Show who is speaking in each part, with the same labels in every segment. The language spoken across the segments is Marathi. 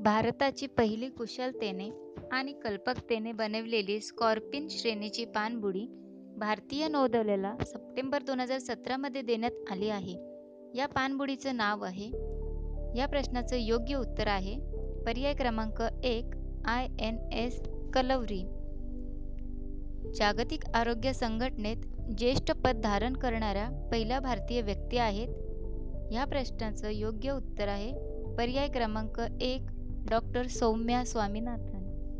Speaker 1: भारताची पहिली कुशलतेने आणि कल्पकतेने बनवलेली स्कॉर्पिन श्रेणीची पाणबुडी भारतीय नौदलाला सप्टेंबर 2017 मध्ये देण्यात आली आहे. या पाणबुडीचं नाव आहे. या प्रश्नाचं योग्य उत्तर आहे पर्याय क्रमांक 1 INS कलवरी. जागतिक आरोग्य संघटनेत ज्येष्ठ पद धारण करणाऱ्या पहिल्या भारतीय व्यक्ती आहेत. ह्या प्रश्नाचं योग्य उत्तर आहे पर्याय क्रमांक 1 डॉक्टर सौम्या स्वामीनाथन.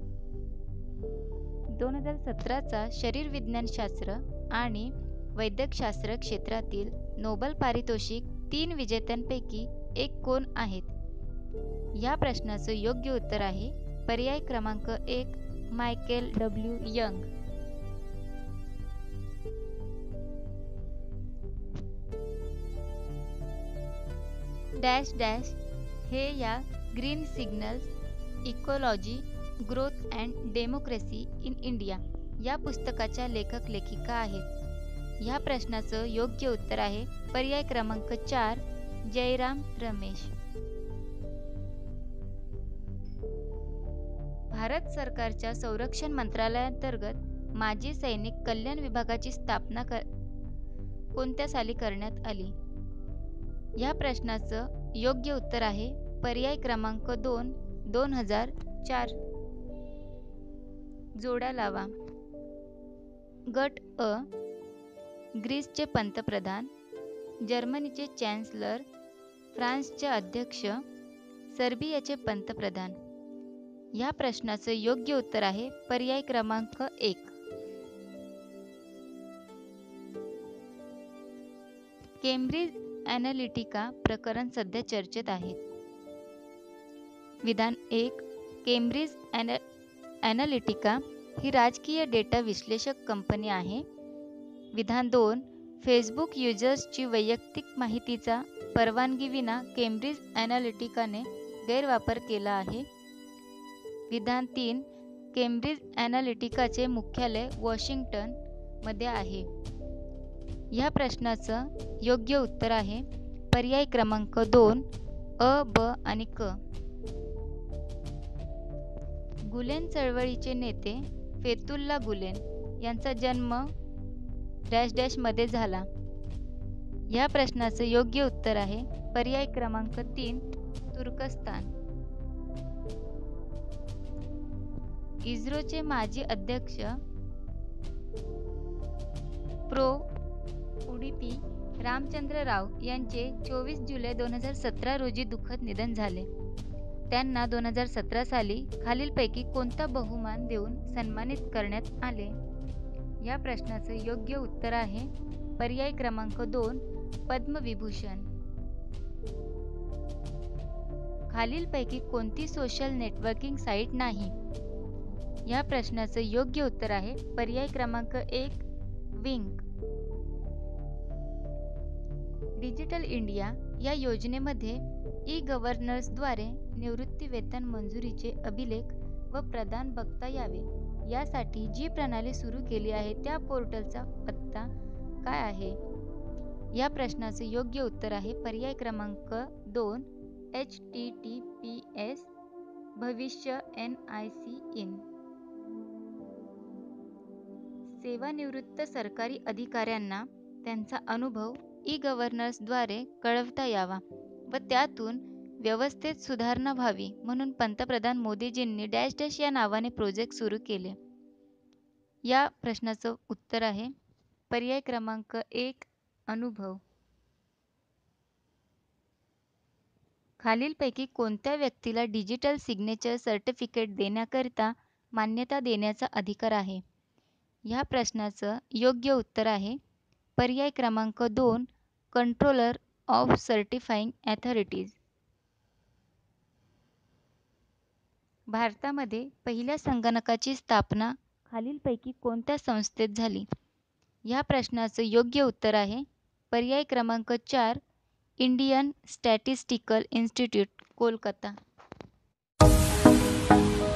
Speaker 1: 2017चा शरीरविज्ञानशास्त्र आणि वैद्यकशास्त्र क्षेत्रातील नोबेल पारितोषिक 3 विजेत्यांपैकी एक कोण आहेत? या प्रश्नाचं योग्य उत्तर आहे पर्याय क्रमांक 1 Michael W Young. Dash dash हे या green signals ecology growth and democracy in India या पुस्तकाच्या लेखक लेखिका आहेत. ह्या प्रश्नाचं योग्य उत्तर आहे पर्याय क्रमांक 4 जयराम रमेश. भारत सरकारच्या संरक्षण मंत्रालयाअंतर्गत माजी सैनिक कल्याण विभागाची स्थापना कोणत्या साली करण्यात आली? या प्रश्नाचं योग्य उत्तर आहे पर्याय क्रमांक 2 2004. जोड्या लावा. गट अ ग्रीसचे पंतप्रधान, जर्मनीचे चॅन्सलर, फ्रान्सचे अध्यक्ष, सर्बियाचे पंतप्रधान. या प्रश्नाचं योग्य उत्तर आहे पर्याय क्रमांक 1. केम्ब्रिज ॲनालिटिका प्रकरण सध्या चर्चेत आहे. विधान 1 केम्ब्रिज ॲनालिटिका ही राजकीय डेटा विश्लेषक कंपनी आहे. विधान 2 फेसबुक युजर्सची वैयक्तिक माहितीचा परवानगीविना केम्ब्रिज ॲनालिटिकाने गैरवापर केला आहे. विधान 3 केम्ब्रिज ॲनालिटिकाचे मुख्यालय वॉशिंग्टन मध्ये आहे. या प्रश्नाचं योग्य उत्तर आहे पर्याय क्रमांक 2 अ, ब आणि क. गुलेन चळवळीचे नेते फेतुल्ला गुलेन यांचा जन्म डॅश डॅश मध्ये झाला. या प्रश्नाचं योग्य उत्तर आहे पर्याय क्रमांक 3 तुर्कस्तान. इस्रोचे माजी अध्यक्ष प्रो. उडीपी रामचंद्र राव यांचे 24 जुलै 2017 रोजी दुःखद निधन झाले. त्यांना 2017 साली खालीलपैकी कोणता बहुमान देऊन सन्मानित करण्यात आले? या प्रश्नाचं योग्य उत्तर आहे पर्याय क्रमांक 2 पद्मविभूषण. खालीलपैकी कोणती सोशल नेटवर्किंग साईट नाही? या प्रश्नाचं योग्य उत्तर आहे पर्याय क्रमांक 1 विंक. डिजिटल इंडिया या योजनेमध्ये ई-गव्हर्नन्सद्वारे निवृत्तीवेतन मंजुरीचे अभिलेख व प्रदान बघता यावे यासाठी जी प्रणाली सुरू केली आहे त्या पोर्टलचा पत्ता काय आहे? या प्रश्नाचं योग्य उत्तर आहे पर्याय क्रमांक 2 https भविष्य NIC in. सेवानिवृत्त सरकारी अधिकाऱ्यांना त्यांचा अनुभव ई-गव्हर्नन्सद्वारे कळवता यावा व त्यातून व्यवस्थेत सुधारणा व्हावी म्हणून पंतप्रधान मोदीजींनी डॅश डॅश या नावाने प्रोजेक्ट सुरू केले. या प्रश्नाचं उत्तर आहे पर्याय क्रमांक 1 अनुभव. खालीलपैकी कोणत्या व्यक्तीला डिजिटल सिग्नेचर सर्टिफिकेट देण्याकरिता मान्यता देण्याचा अधिकार आहे? ह्या प्रश्नाचं योग्य उत्तर आहे पर्याय क्रमांक 2 कंट्रोलर ऑफ सर्टिफाइंग अथॉरिटीज. भारतामध्ये पहिल्या संगणकाची स्थापना खालीलपैकी कोणत्या संस्थेत झाली? ह्या प्रश्नाचं योग्य उत्तर आहे पर्याय क्रमांक 4 इंडियन स्टॅटिस्टिकल इन्स्टिट्यूट कोलकाता.